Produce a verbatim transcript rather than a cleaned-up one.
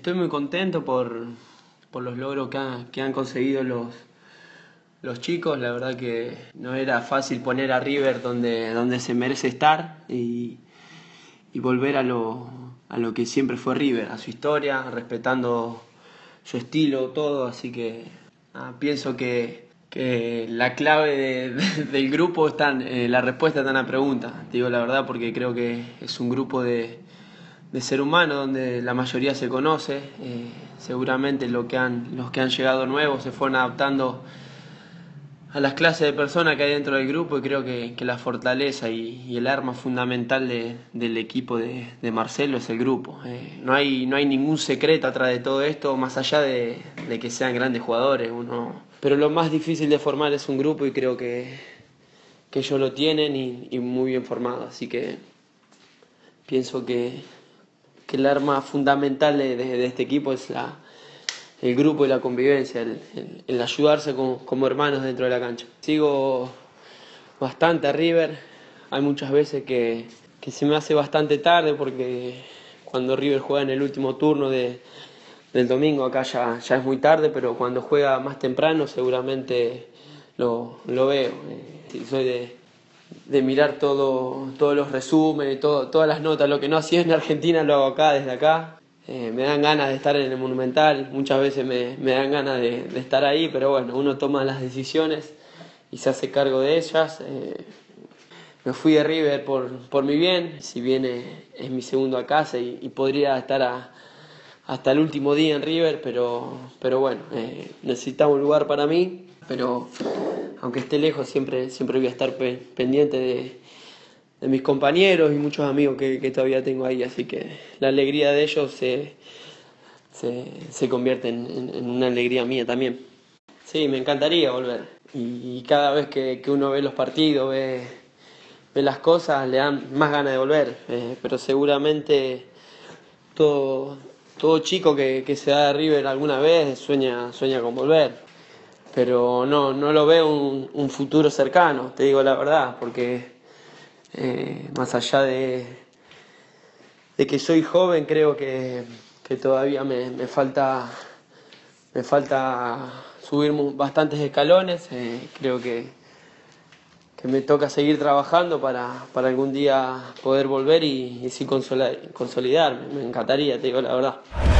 Estoy muy contento por, por los logros que, ha, que han conseguido los, los chicos. La verdad que no era fácil poner a River donde, donde se merece estar y, y volver a lo, a lo que siempre fue River, a su historia, respetando su estilo, todo. Así que ah, pienso que, que la clave de, de, del grupo está en eh, la respuesta a la pregunta. Te digo la verdad porque creo que es un grupo de... de ser humano donde la mayoría se conoce. Eh, seguramente lo que han, los que han llegado nuevos se fueron adaptando a las clases de personas que hay dentro del grupo y creo que, que la fortaleza y, y el arma fundamental de, del equipo de, de Marcelo es el grupo. Eh, no hay, no hay ningún secreto atrás de todo esto, más allá de, de que sean grandes jugadores. Uno... Pero lo más difícil de formar es un grupo y creo que, que ellos lo tienen y, y muy bien formado, así que pienso que que el arma fundamental de, de, de este equipo es la, el grupo y la convivencia, el, el, el ayudarse como, como hermanos dentro de la cancha. Sigo bastante a River, hay muchas veces que, que se me hace bastante tarde porque cuando River juega en el último turno de, del domingo acá ya, ya es muy tarde, pero cuando juega más temprano seguramente lo, lo veo. Eh, soy de... de mirar todo, todos los resúmenes, todo, todas las notas. Lo que no hacía en Argentina lo hago acá, desde acá. Eh, me dan ganas de estar en el Monumental, muchas veces me, me dan ganas de, de estar ahí, pero bueno, uno toma las decisiones y se hace cargo de ellas. Eh, me fui de River por, por mi bien, si bien es, es mi segundo a casa y, y podría estar a, hasta el último día en River, pero, pero bueno, eh, necesitaba un lugar para mí, pero aunque esté lejos siempre, siempre voy a estar pe pendiente de, de mis compañeros y muchos amigos que, que todavía tengo ahí, así que la alegría de ellos se, se, se convierte en, en, en una alegría mía también. Sí, me encantaría volver y, y cada vez que, que uno ve los partidos, ve, ve las cosas, le dan más ganas de volver, eh, pero seguramente todo, todo chico que, que se da de River alguna vez sueña, sueña con volver. Pero no, no lo veo un, un futuro cercano, te digo la verdad, porque eh, más allá de, de que soy joven, creo que, que todavía me, me, falta, me falta subir bastantes escalones. Eh, creo que, que me toca seguir trabajando para, para algún día poder volver y, y sí consolidarme. Me encantaría, te digo la verdad.